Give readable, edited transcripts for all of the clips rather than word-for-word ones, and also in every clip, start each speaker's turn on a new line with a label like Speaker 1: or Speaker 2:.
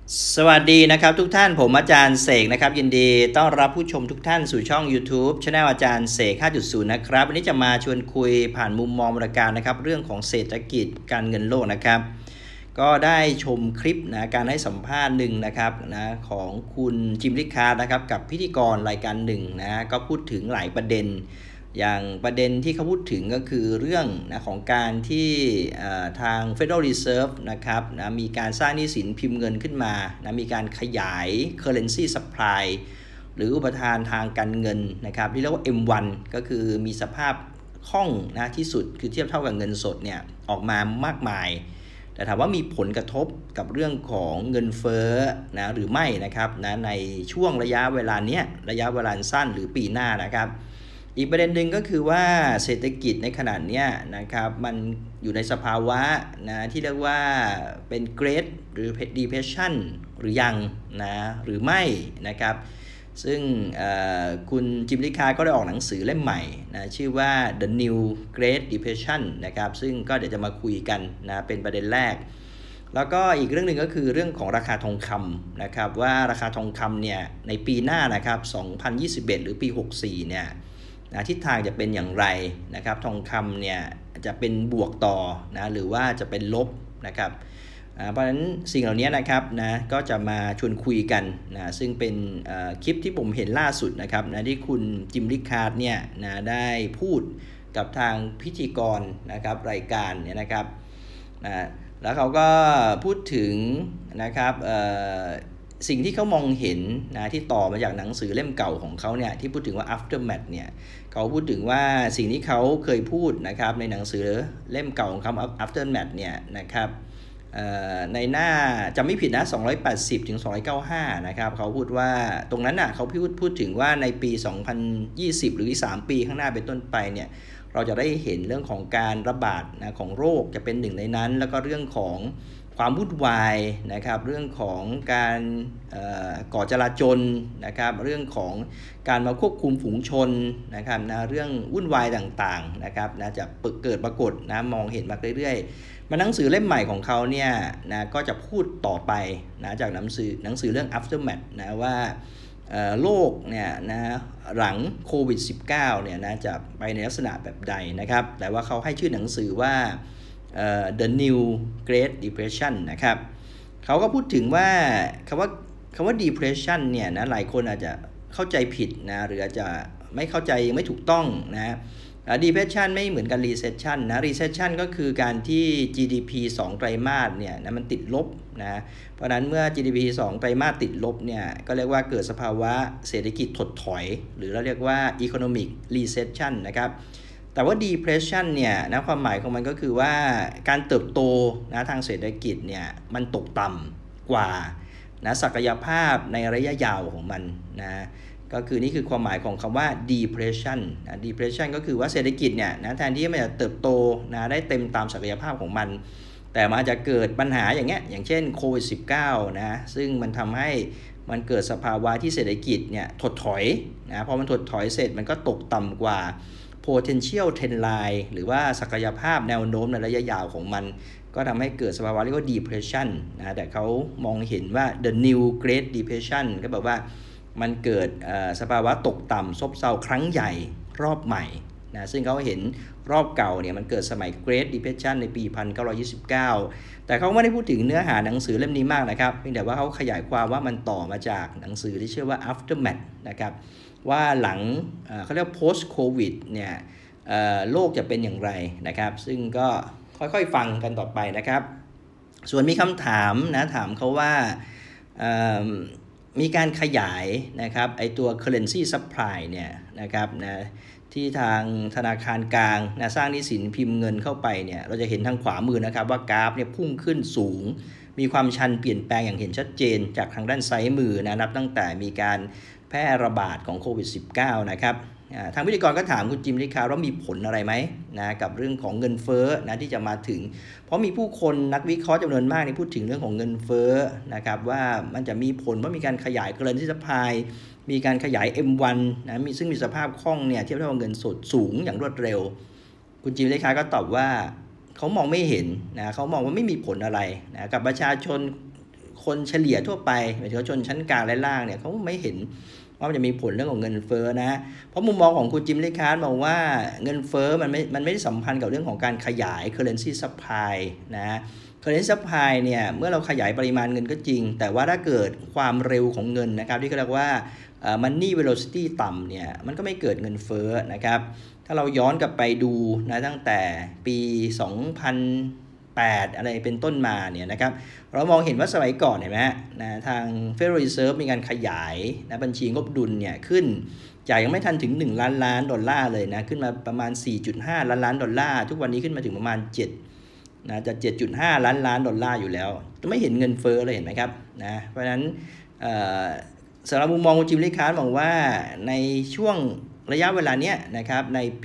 Speaker 1: สวัสดีนะครับทุกท่านผมอาจารย์เสกนะครับยินดีต้อนรับผู้ชมทุกท่านสู่ช่อง YouTube Channel อาจารย์เสก 5.0 นะครับวันนี้จะมาชวนคุยผ่านมุมมองบริการนะครับเรื่องของเศรษฐกิจการเงินโลกนะครับก็ได้ชมคลิปนะการให้สัมภาษณ์หนึ่งนะครับนะของคุณจิมริคาร์ดนะครับกับพิธีกรรายการหนึ่งนะก็พูดถึงหลายประเด็นอย่างประเด็นที่เขาพูดถึงก็คือเรื่องนะของการที่ทาง Federal Reserve นะครับนะมีการสร้างหนี้สินพิมพ์เงินขึ้นมานะมีการขยาย currency supply หรืออุปทานทางการเงินนะครับที่เรียกว่า M1 ก็คือมีสภาพคล่องนะที่สุดคือเทียบเท่ากับเงินสดเนี่ยออกมามากมายแต่ถามว่ามีผลกระทบกับเรื่องของเงินเฟ้อนะหรือไม่นะครับนะในช่วงระยะเวลาเนี้ยระยะเวลาสั้นหรือปีหน้านะครับอีกประเด็นหนึ่งก็คือว่าเศรษฐกิจในขณะนี้นะครับมันอยู่ในสภาวะนะที่เรียกว่าเป็น Great หรือ Depression หรือยังนะหรือไม่นะครับซึ่งคุณจิมริคาก็ได้ออกหนังสือเล่มใหม่นะชื่อว่า The New Great Depression นะครับซึ่งก็เดี๋ยวจะมาคุยกันนะเป็นประเด็นแรกแล้วก็อีกเรื่องหนึ่งก็คือเรื่องของราคาทองคำนะครับว่าราคาทองคำเนี่ยในปีหน้านะครับ2021หรือปี64เนี่ยทิศทางจะเป็นอย่างไรนะครับทองคำเนี่ยจะเป็นบวกต่อนะหรือว่าจะเป็นลบนะครับเพราะฉะนั้นสิ่งเหล่านี้นะครับนะก็จะมาชวนคุยกันนะซึ่งเป็นคลิปที่ผมเห็นล่าสุดนะครับนะที่คุณจิมริคาร์ดเนี่ยนะได้พูดกับทางพิธีกรนะครับรายการเนี่ยนะครับนะแล้วเขาก็พูดถึงนะครับสิ่งที่เขามองเห็นนะที่ต่อมาจากหนังสือเล่มเก่าของเขาเนี่ยที่พูดถึงว่า aftermath เนี่ยเขาพูดถึงว่าสิ่งที่เขาเคยพูดนะครับในหนังสือเล่มเก่าของเขา aftermath เนี่ยนะครับในหน้าจำไม่ผิดนะ280ถึง295นะครับเขาพูดว่าตรงนั้นน่ะเขาพูดถึงว่าในปี2020หรือ3ปีข้างหน้าเป็นต้นไปเนี่ยเราจะได้เห็นเรื่องของการระบาดนะของโรคจะเป็นหนึ่งในนั้นแล้วก็เรื่องของความวุ่นวายนะครับเรื่องของการก่อจลาจลนะครับเรื่องของการมาควบคุมฝูงชนนะครับนะเรื่องวุ่นวายต่างๆนะครับนะจะเกิดปรากฏนะมองเห็นมาเรื่อยๆมาหนังสือเล่มใหม่ของเขาเนี่ยนะก็จะพูดต่อไปนะจากหนังสือเรื่อง aftermath นะว่าโลกเนี่ยนะหลังโควิด -19 เนี่ยนะจะไปในลักษณะแบบใดนะครับแต่ว่าเขาให้ชื่อหนังสือว่าThe New Great Depression นะครับเขาก็พูดถึงว่าคำว่า depression เนี่ยนะหลายคนอาจจะเข้าใจผิดนะหรืออาจจะไม่เข้าใจยังไม่ถูกต้องนะ depression ไม่เหมือนกัน recession นะ recession ก็คือการที่ GDP 2 ไตรมาสเนี่ยนะมันติดลบนะเพราะนั้นเมื่อ GDP 2 ไตรมาสติดลบเนี่ยก็เรียกว่าเกิดสภาวะเศรษฐกิจถดถอยหรือเราเรียกว่า economic recession นะครับแต่ว่า depression เนี่ยนะความหมายของมันก็คือว่าการเติบโตนะทางเศรษฐกิจเนี่ยมันตกต่ำกว่านะศักยภาพในระยะยาวของมันนะก็คือนี่คือความหมายของคำว่า depression นะ depression ก็คือว่าเศรษฐกิจเนี่ยนะแทนที่มันจะเติบโตนะได้เต็มตามศักยภาพของมันแต่มันจะเกิดปัญหาอย่างเงี้ยอย่างเช่นโควิด -19 นะซึ่งมันทำให้มันเกิดสภาวะที่เศรษฐกิจเนี่ยถดถอยนะพอมันถดถอยเสร็จมันก็ตกต่ำกว่าpotential trend line หรือว่าศักยภาพแนวโน้มในระยะยาวของมันก็ทำให้เกิดสภาวะเรียกว่า depression นะแต่เขามองเห็นว่า the new great depression ก็แบบว่ามันเกิดสภาวะตกต่ำซบเซาครั้งใหญ่รอบใหม่นะซึ่งเขาเห็นรอบเก่าเนี่ยมันเกิดสมัย Great Depression ในปี 1929 แต่เขาไม่ได้พูดถึงเนื้อหาหนังสือเล่มนี้มากนะครับเพียงแต่ว่าเขาขยายความว่ามันต่อมาจากหนังสือที่ชื่อว่า Aftermath นะครับว่าหลังเขาเรียก post covid เนี่ยโลกจะเป็นอย่างไรนะครับซึ่งก็ค่อยๆฟังกันต่อไปนะครับส่วนมีคำถามนะถามเขาว่ามีการขยายนะครับไอตัว currency supply เนี่ยนะครับนะที่ทางธนาคารกลางนะสร้างหนี้สินพิมพ์เงินเข้าไปเนี่ยเราจะเห็นทางขวามือนะครับว่ากราฟเนี่ยพุ่งขึ้นสูงมีความชันเปลี่ยนแปลงอย่างเห็นชัดเจนจากทางด้านซ้ายมือนะนับตั้งแต่มีการแพร่ระบาดของโควิด -19 นะครับทางพิธีกรก็ถามคุณจิมริคาร์ว่ามีผลอะไรไหมนะกับเรื่องของเงินเฟ้อนะที่จะมาถึงเพราะมีผู้คนนักวิเคราะห์จำนวนมากที่พูดถึงเรื่องของเงินเฟ้อนะครับว่ามันจะมีผลว่ามีการขยายcurrency supplyมีการขยาย M1 นะซึ่งมีสภาพคล่องเนี่ยเทียบเท่ากับเงินสดสูงอย่างรวดเร็วคุณจิมริคาร์ก็ตอบว่าเขามองไม่เห็นนะเขามองว่าไม่มีผลอะไรนะกับประชาชนคนเฉลี่ยทั่วไปหมายถึงชนชั้นกลางและล่างเนี่ยเขาไม่เห็นว่ามันจะมีผลเรื่องของเงินเฟ้อนะเพราะมุมมองของคุณจิมลี่คาร์ดบอกว่าเงินเฟ้อมันไม่ได้สัมพันธ์กับเรื่องของการขยาย currency supply นะ currency supply เนี่ยเมื่อเราขยายปริมาณเงินก็จริงแต่ว่าถ้าเกิดความเร็วของเงินนะครับที่เขาเรียกว่าmoney velocity ต่ำเนี่ยมันก็ไม่เกิดเงินเฟ้อนะครับถ้าเราย้อนกลับไปดูนะตั้งแต่ปี 2008 อะไรเป็นต้นมาเนี่ยนะครับเรามองเห็นว่าสมัยก่อนเห็นไหมนะทาง Federal Reserve มีการขยายนะบัญชีงบดุลเนี่ยขึ้นจ่ายยังไม่ทันถึง1 ล้านดอลลาร์เลยนะขึ้นมาประมาณ 4.5 ล้านดอลลาร์ทุกวันนี้ขึ้นมาถึงประมาณ7นะจะ 7.5 ล้านดอลลาร์อยู่แล้วไม่เห็นเงินเฟ้อเลยเห็นไหมครับนะเพราะฉะนั้นสำหรับมุมมองของจิมลี่คาร์ดมองว่าในช่วงระยะเวลาเนี้ยนะครับในปี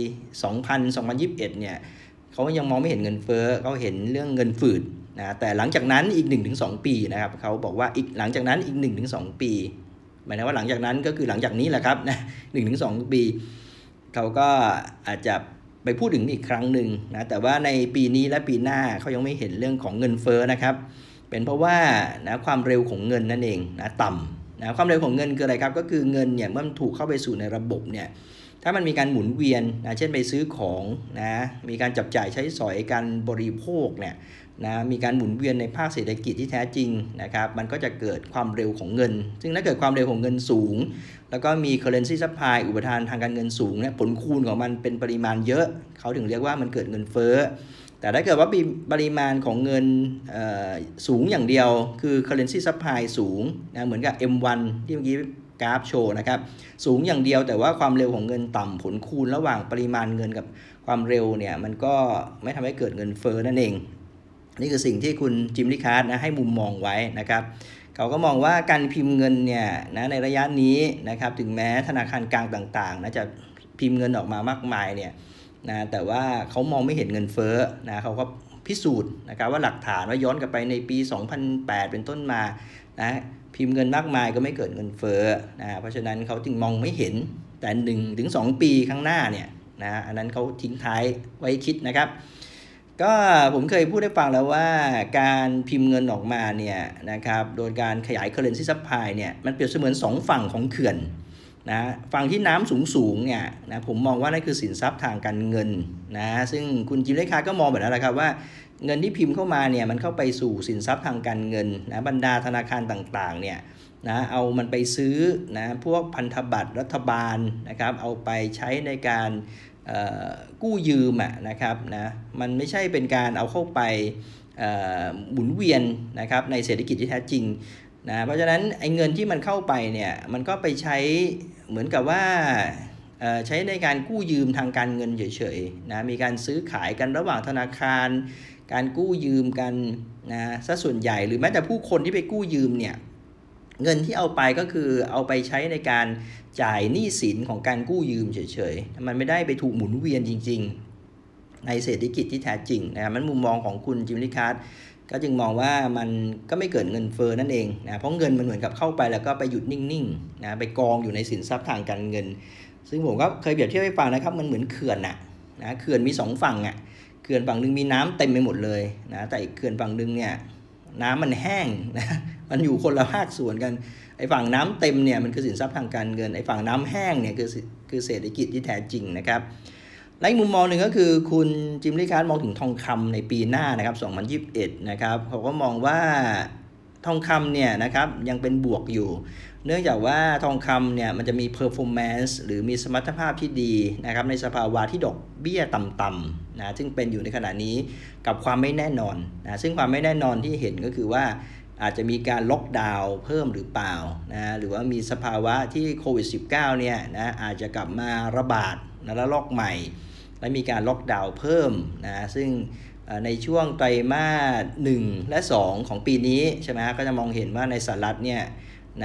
Speaker 1: 2021 เนี่ยเขายังมองไม่เห็นเงินเฟ้อเขาเห็นเรื่องเงินฝืดนะแต่หลังจากนั้นอีก 1-2 ปีนะครับเขาบอกว่าอีกหลังจากนั้นอีก 1-2 ปีหมายถึงว่าหลังจากนั้นก็คือหลังจากนี้แหละครับนะ 1-2 ปีเขาก็อาจจะไปพูดถึงอีกครั้งหนึ่งนะแต่ว่าในปีนี้และปีหน้าเขายังไม่เห็นเรื่องของเงินเฟ้อนะครับเป็นเพราะว่านะความเร็วของเงินนั่นเองนะต่ำนะความเร็วของเงินคืออะไรครับก็คือเงินเนี่ยเมื่อมันถูกเข้าไปสู่ในระบบเนี่ยถ้ามันมีการหมุนเวียนนะเช่นไปซื้อของนะมีการจับจ่ายใช้สอยการบริโภคเนี่ยนะมีการหมุนเวียนในภาคเศรษฐกิจที่แท้จริงนะครับมันก็จะเกิดความเร็วของเงินซึ่งถ้าเกิดความเร็วของเงินสูงแล้วก็มี currency supply อุปทานทางการเงินสูงเนี่ยผลคูณของมันเป็นปริมาณเยอะเขาถึงเรียกว่ามันเกิดเงินเฟ้อแต่ถ้าเกิดว่าปริมาณของเงินสูงอย่างเดียวคือ currency supply สูงนะเหมือนกับ M1 ที่เมื่อกี้กราฟโชว์นะครับสูงอย่างเดียวแต่ว่าความเร็วของเงินต่ำผลคูณระหว่างปริมาณเงินกับความเร็วเนี่ยมันก็ไม่ทำให้เกิดเงินเฟ้อนั่นเองนี่คือสิ่งที่คุณจิมลี่คาร์ดนะให้มุมมองไว้นะครับเขาก็มองว่าการพิมพ์เงินเนี่ยนะในระยะนี้นะครับถึงแม้ธนาคารกลางต่างๆนะจะพิมพ์เงินออกมามากมายเนี่ยนะแต่ว่าเขามองไม่เห็นเงินเฟ้อนะเขาก็พิสูจน์นะครับว่าหลักฐานว่าย้อนกลับไปในปี 2008 เป็นต้นมานะพิมพ์เงินมากมายก็ไม่เกิดเงินเฟ้อนะเพราะฉะนั้นเขาจึงมองไม่เห็นแต่ 1-2 ปีข้างหน้าเนี่ยนะอันนั้นเขาทิ้งท้ายไว้คิดนะครับก็ผมเคยพูดให้ฟังแล้วว่าการพิมพ์เงินออกมาเนี่ยนะครับโดยการขยาย currency supply เนี่ยมันเปรียบเสมือน2ฝั่งของเขื่อนนะฝั่งที่น้ำสูงเนี่ยนะผมมองว่านั่นคือสินทรัพย์ทางการเงินนะซึ่งคุณจิมลี่คาร์ดก็มองแบบนั้นแหละครับว่าเงินที่พิมพ์เข้ามาเนี่ยมันเข้าไปสู่สินทรัพย์ทางการเงินนะบรรดาธนาคารต่างๆเนี่ยนะเอามันไปซื้อนะพวกพันธบัตรรัฐบาลนะครับเอาไปใช้ในการกู้ยืมนะครับนะมันไม่ใช่เป็นการเอาเข้าไปหมุนเวียนนะครับในเศรษฐกิจที่แท้จริงนะเพราะฉะนั้นไอ้เงินที่มันเข้าไปเนี่ยมันก็ไปใช้เหมือนกับว่าใช้ในการกู้ยืมทางการเงินเฉยๆนะมีการซื้อขายกันระหว่างธนาคารการกู้ยืมกันนะซะส่วนใหญ่หรือแม้แต่ผู้คนที่ไปกู้ยืมเนี่ยเงินที่เอาไปก็คือเอาไปใช้ในการจ่ายหนี้สินของการกู้ยืมเฉยๆมันไม่ได้ไปถูกหมุนเวียนจริงๆในเศรษฐกิจที่แท้จริงนะมันมุมมองของคุณจิมลี่คาร์ดก็จึงมองว่ามันก็ไม่เกิดเงินเฟ้อนั่นเองนะเพราะเงินมันเหมือนกับเข้าไปแล้วก็ไปหยุดนิ่งๆนะไปกองอยู่ในสินทรัพย์ทางการเงินซึ่งผมก็เคยเปรียบเทียบให้ฟังนะครับมันเหมือนเขื่อนนะเขื่อนมี2ฝั่งเขื่อนฝั่งนึงมีน้ำเต็มไปหมดเลยนะแต่อีกเขื่อนฝั่งนึงเนี่ยน้ำมันแห้งนะมันอยู่คนละภาคส่วนกันไอ้ฝั่งน้ำเต็มเนี่ยมันคือสินทรัพย์ทางการเงินไอ้ฝั่งน้ำแห้งเนี่ยคือเศรษฐกิจที่แท้จริงนะครับและอีกมุมมองหนึ่งก็คือคุณจิมลี่คาร์ดมองถึงทองคำในปีหน้านะครับ2021นะครับเขาก็มองว่าทองคำเนี่ยนะครับยังเป็นบวกอยู่เนื่องจากว่าทองคำเนี่ยมันจะมี performance หรือมีสมรรถภาพที่ดีนะครับในสภาวะที่ดอกเบี้ยต่ำๆนะซึ่งเป็นอยู่ในขณะนี้กับความไม่แน่นอนนะซึ่งความไม่แน่นอนที่เห็นก็คือว่าอาจจะมีการล็อกดาวน์เพิ่มหรือเปล่านะหรือว่ามีสภาวะที่โควิด -19 เนี่ยนะอาจจะกลับมาระบาดนะระลอกใหม่และมีการล็อกดาวน์เพิ่มนะซึ่งในช่วงไตรมาส1และ2ของปีนี้ใช่ไหมก็จะมองเห็นว่าในสหรัฐเนี่ยนะ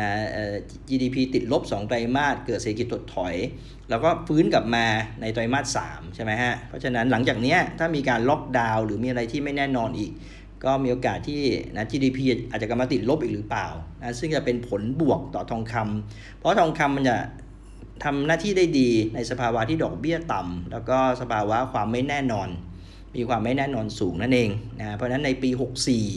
Speaker 1: GDP ติดลบ2ไตรมาสเกิดเศรษฐกิจถดถอยแล้วก็ฟื้นกลับมาในไตรมาส3ใช่ไหมฮะเพราะฉะนั้นหลังจากนี้ถ้ามีการล็อกดาวน์หรือมีอะไรที่ไม่แน่นอนอีกก็มีโอกาสที่นะ GDP อาจจะกลับมาติดลบอีกหรือเปล่านะซึ่งจะเป็นผลบวกต่อทองคำเพราะทองคำมันจะทำหน้าที่ได้ดีในสภาวะที่ดอกเบี้ยต่ำแล้วก็สภาวะความไม่แน่นอนมีความไม่แน่นอนสูงนั่นเองนะเพราะฉะนั้นในปี64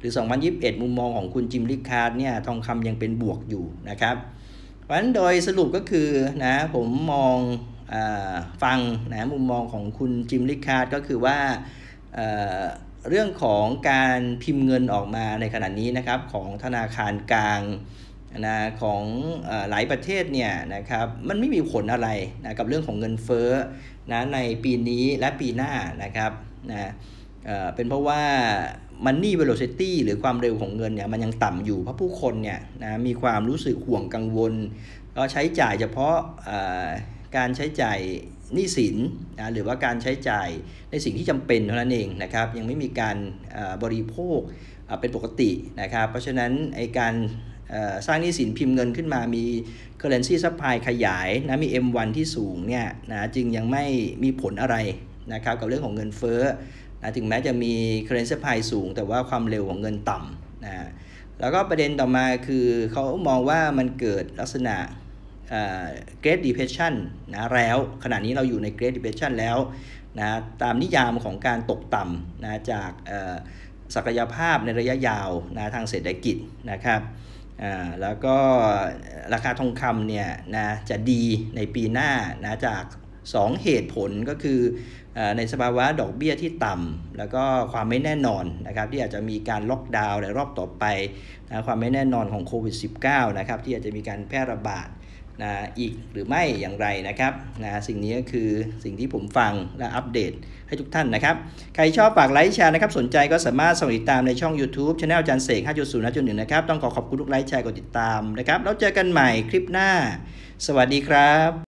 Speaker 1: หรือ 2021 มุมมองของคุณจิมริคาร์ดเนี่ยทองคำยังเป็นบวกอยู่นะครับเพราะฉะนั้นโดยสรุปก็คือนะผมมองฟังนะมุมมองของคุณจิมริคาร์ดก็คือว่าเรื่องของการพิมพ์เงินออกมาในขณะนี้นะครับของธนาคารกลางนะของหลายประเทศเนี่ยนะครับมันไม่มีผลอะไรนะกับเรื่องของเงินเฟ้อนะในปีนี้และปีหน้านะครับนะเป็นเพราะว่า Money Velocity หรือความเร็วของเงินเนี่ยมันยังต่ำอยู่เพราะผู้คนเนี่ยนะมีความรู้สึกห่วงกังวลก็ใช้จ่ายเฉพาะการใช้จ่ายหนี้สินนะหรือว่าการใช้จ่ายในสิ่งที่จำเป็นเท่านั้นเองนะครับยังไม่มีการบริโภคเป็นปกตินะครับเพราะฉะนั้นไอการสร้างหนี้สินพิมพ์เงินขึ้นมามี currency supply ขยายนะมี M1 ที่สูงเนี่ยนะจึงยังไม่มีผลอะไรนะครับกับเรื่องของเงินเฟ้อนะถึงแม้จะมี currency supply สูงแต่ว่าความเร็วของเงินต่ำนะแล้วก็ประเด็นต่อมาคือเขามองว่ามันเกิดลักษณะGreat Depression นะแล้วขณะนี้เราอยู่ใน Great Depression แล้วนะตามนิยามของการตกต่ำนะจากศักยภาพในระยะยาวนะทางเศรษฐกิจนะครับแล้วก็ราคาทองคำเนี่ยนะจะดีในปีหน้านะจาก2เหตุผลก็คือในสภาวะดอกเบี้ยที่ต่ำแล้วก็ความไม่แน่นอนนะครับที่อาจจะมีการล็อกดาวน์ในรอบต่อไปนะความไม่แน่นอนของโควิด -19 นะครับที่อาจจะมีการแพร่ระบาดนะอีกหรือไม่อย่างไรนะครับนะสิ่งนี้ก็คือสิ่งที่ผมฟังและอัปเดตให้ทุกท่านนะครับใครชอบฝากไลค์แชร์นะครับสนใจก็สามารถติดตามในช่อง YouTube Channel อาจารย์เสก 5.0 5.1 นะครับต้องขอบคุณทุกไลค์แชร์กดติดตามนะครับแล้วเจอกันใหม่คลิปหน้าสวัสดีครับ